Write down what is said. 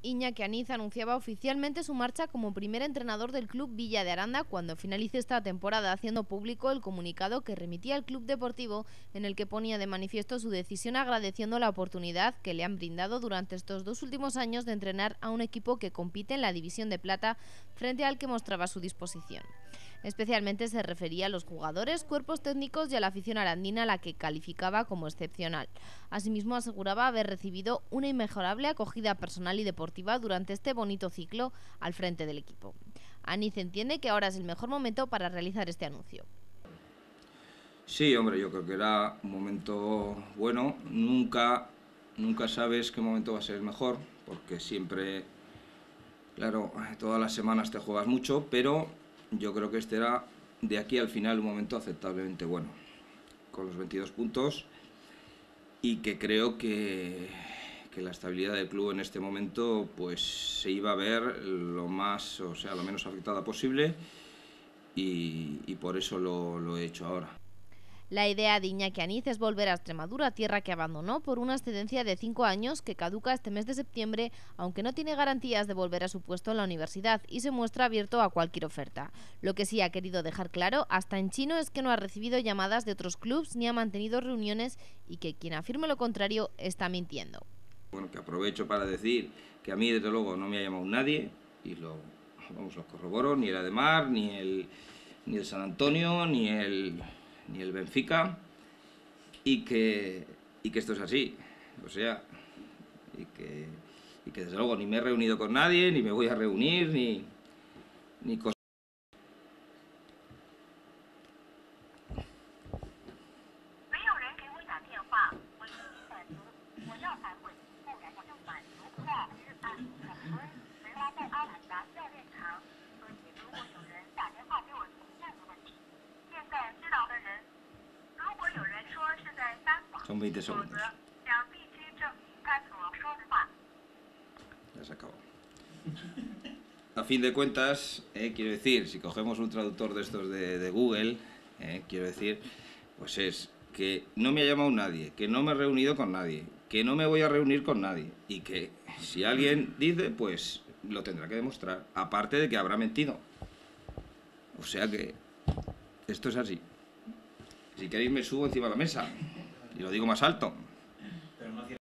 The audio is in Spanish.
Iñaki Aniz anunciaba oficialmente su marcha como primer entrenador del club Villa de Aranda cuando finalice esta temporada, haciendo público el comunicado que remitía al club deportivo en el que ponía de manifiesto su decisión, agradeciendo la oportunidad que le han brindado durante estos 2 últimos años de entrenar a un equipo que compite en la División de Plata, frente al que mostraba su disposición. Especialmente se refería a los jugadores, cuerpos técnicos y a la afición arandina, a la que calificaba como excepcional. Asimismo, aseguraba haber recibido una inmejorable acogida personal y deportiva durante este bonito ciclo al frente del equipo. Aniz entiende que ahora es el mejor momento para realizar este anuncio. Sí, hombre, yo creo que era un momento bueno. Nunca sabes qué momento va a ser el mejor, porque siempre, claro, todas las semanas te juegas mucho, pero yo creo que este era, de aquí al final, un momento aceptablemente bueno, con los 22 puntos, y que creo que la estabilidad del club en este momento pues se iba a ver lo menos afectada posible, y por eso lo he hecho ahora. La idea de Iñaki Aniz es volver a Extremadura, tierra que abandonó por una excedencia de 5 años que caduca este mes de septiembre, aunque no tiene garantías de volver a su puesto en la universidad y se muestra abierto a cualquier oferta. Lo que sí ha querido dejar claro, hasta en chino, es que no ha recibido llamadas de otros clubes ni ha mantenido reuniones, y que quien afirme lo contrario está mintiendo. Bueno, que aprovecho para decir que a mí, desde luego, no me ha llamado nadie, y lo corroboro, ni el Ademar, ni el San Antonio, ni el Benfica, y que esto es así. O sea, y que desde luego ni me he reunido con nadie, ni me voy a reunir, ni cosas. Son 20 segundos. Ya se acabó. A fin de cuentas, quiero decir, si cogemos un traductor de estos de Google, quiero decir, pues es que no me ha llamado nadie, que no me he reunido con nadie, que no me voy a reunir con nadie, y que si alguien dice, pues lo tendrá que demostrar, aparte de que habrá mentido. O sea que esto es así. Si queréis me subo encima de la mesa y lo digo más alto.